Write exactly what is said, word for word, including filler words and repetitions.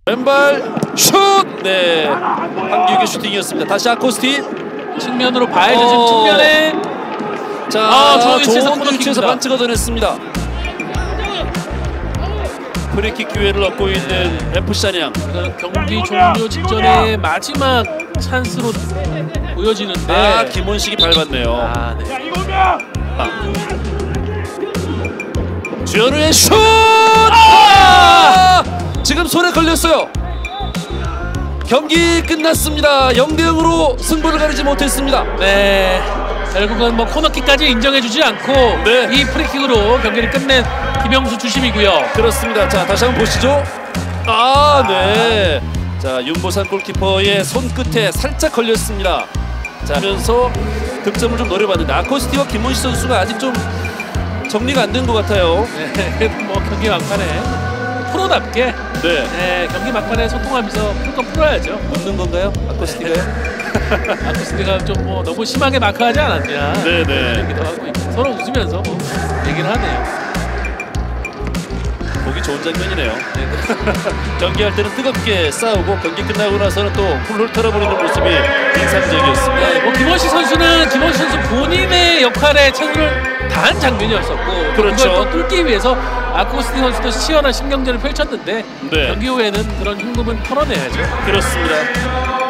왼발 슛! 네, 한기욱의 슈팅이었습니다. 다시 아코스티 측면으로 봐야죠. 어... 지금 측면에 자, 아, 좋은 위치에서, 좋은 위치에서 반칙 얻어냈습니다. 프리킥 기회를 얻고 있는 에프씨 안양. 경기 종료 직전에 마지막 찬스로 보여지는데 아, 김원식이 밟았네요. 아, 네. 아. 주현우의 슛! 아! 지금 손에 걸렸어요. 경기 끝났습니다. 영 대 영으로 승부를 가리지 못했습니다. 네, 결국은 뭐 코너킥까지 인정해주지 않고 네. 이 프리킥으로 경기를 끝낸 김영수 주심이고요. 그렇습니다. 자, 다시 한번 보시죠. 아, 네. 자, 윤보산 골키퍼의 손끝에 살짝 걸렸습니다. 자, 하면서 득점을 좀 노려봤는데 아코스티와 김원식 선수가 아직 좀 정리가 안 된 것 같아요. 네, 그래도 뭐 경기 막판에 프로답게 네. 네, 경기 막판에 소통하면서 풀 건 풀어야죠. 웃는 건가요? 아코스티가요? 아코스티가 좀 뭐 너무 심하게 마크하지 않았냐. 네네. 얘기도 하고 있고 서로 웃으면서 뭐 얘기를 하네요. 보기 좋은 장면이네요. 네. 경기할 때는 뜨겁게 싸우고 경기 끝나고 나서는 또 훌훌 털어버리는 모습이 인상적이었습니다. 네, 뭐 김원식 선수는 김원식 선수 본인의 역할에 최선을 다한 장면이었었고 그렇죠. 그걸 또 뚫기 위해서 아코스티 선수도 치열한 신경전을 펼쳤는데 네. 경기 후에는 그런 흉금은 털어내야죠. 그렇습니다.